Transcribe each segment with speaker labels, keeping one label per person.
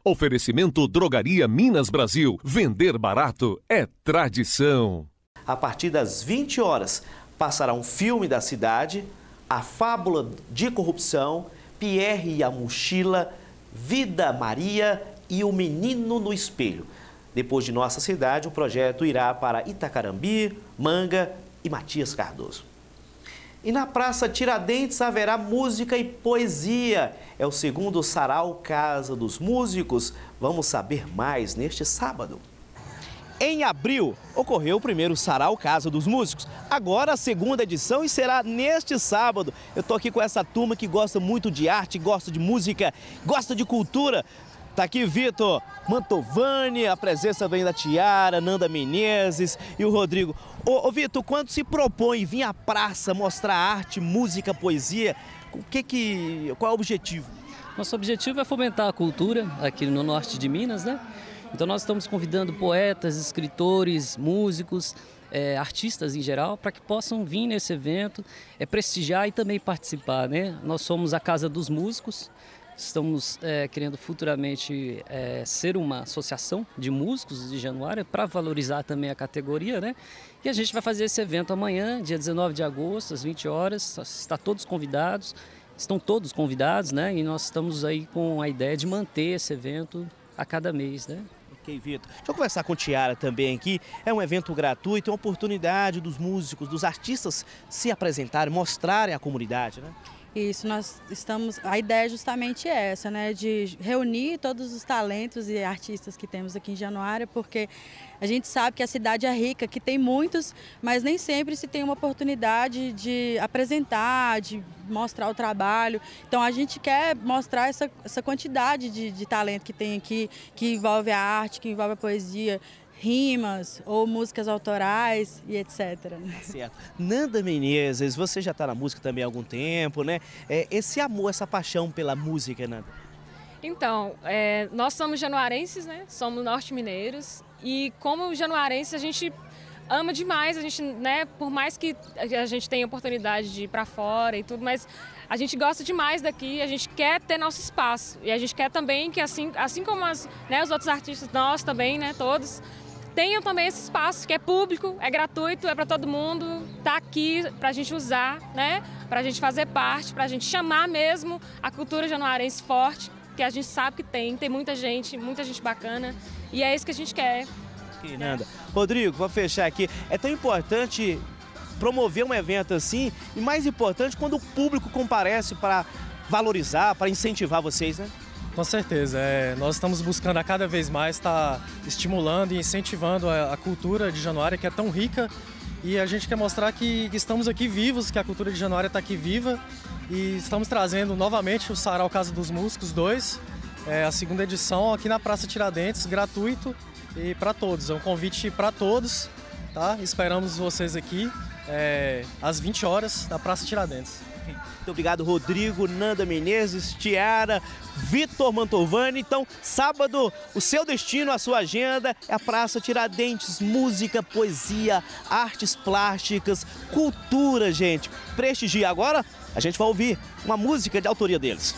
Speaker 1: Oferecimento Drogaria Minas Brasil. Vender barato é tradição.
Speaker 2: A partir das 20 horas, passará um filme da cidade, A Fábula de Corrupção, Pierre e a Mochila, Vida Maria e O Menino no Espelho. Depois de nossa cidade, o projeto irá para Itacarambi, Manga e Matias Cardoso. E na Praça Tiradentes haverá música e poesia. É o segundo Sarau Casa dos Músicos. Vamos saber mais neste sábado. Em abril, ocorreu o primeiro Sarau Casa dos Músicos. Agora a segunda edição e será neste sábado. Eu tô aqui com essa turma que gosta muito de arte, gosta de música, gosta de cultura. Tá aqui Vitor Mantovani, a presença vem da Tiara, Nanda Menezes e o Rodrigo. Ô Vitor, quando se propõe vir à praça mostrar arte, música, poesia, qual é o objetivo?
Speaker 3: Nosso objetivo é fomentar a cultura aqui no norte de Minas, né? Então nós estamos convidando poetas, escritores, músicos, artistas em geral, para que possam vir nesse evento, prestigiar e também participar, né? Nós somos a Casa dos Músicos. Estamos querendo futuramente ser uma associação de músicos de Januária para valorizar também a categoria, né? E a gente vai fazer esse evento amanhã, dia 19 de agosto, às 20 horas. Estão todos convidados, né? E nós estamos aí com a ideia de manter esse evento a cada mês, né?
Speaker 2: Ok, Vitor. Deixa eu conversar com a Tiara também aqui. É um evento gratuito, é uma oportunidade dos músicos, dos artistas se apresentarem, mostrarem à comunidade, né?
Speaker 4: Isso, a ideia é justamente essa, né, de reunir todos os talentos e artistas que temos aqui em Januária, porque a gente sabe que a cidade é rica, que tem muitos, mas nem sempre se tem uma oportunidade de apresentar, de mostrar o trabalho. Então a gente quer mostrar essa quantidade de talento que tem aqui, que envolve a arte, que envolve a poesia, rimas ou músicas autorais e etc.
Speaker 2: Certo. Nanda Menezes, você já está na música também há algum tempo, né? Esse amor, essa paixão pela música, Nanda?
Speaker 5: Então, nós somos januarenses, né? Somos norte-mineiros e como januarenses a gente ama demais, a gente, né? Por mais que a gente tenha oportunidade de ir para fora e tudo, mas a gente gosta demais daqui, a gente quer ter nosso espaço e a gente quer também que assim como os outros artistas, nós também, né? Todos tenham também esse espaço que é público, é gratuito, é para todo mundo, tá aqui para a gente usar, né? Para a gente fazer parte, para a gente chamar mesmo a cultura januarense forte, que a gente sabe que tem muita gente bacana e é isso que a gente quer.
Speaker 2: Ok, Nanda. Rodrigo, vou fechar aqui. É tão importante promover um evento assim e mais importante quando o público comparece para valorizar, para incentivar vocês, né?
Speaker 6: Com certeza, nós estamos buscando a cada vez mais estar estimulando e incentivando a cultura de Januária, que é tão rica, e a gente quer mostrar que estamos aqui vivos, que a cultura de Januária está aqui viva, e estamos trazendo novamente o Sarau Casa dos Músicos 2, a segunda edição aqui na Praça Tiradentes, gratuito e para todos, é um convite para todos, tá? Esperamos vocês aqui às 20 horas na Praça Tiradentes.
Speaker 2: Muito obrigado, Rodrigo, Nanda Menezes, Tiara, Vitor Mantovani. Então, sábado, o seu destino, a sua agenda é a Praça Tiradentes. Música, poesia, artes plásticas, cultura, gente. Prestigia. Agora, a gente vai ouvir uma música de autoria deles.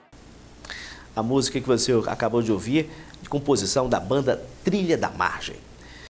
Speaker 2: A música que você acabou de ouvir, de composição da banda Trilha da Margem.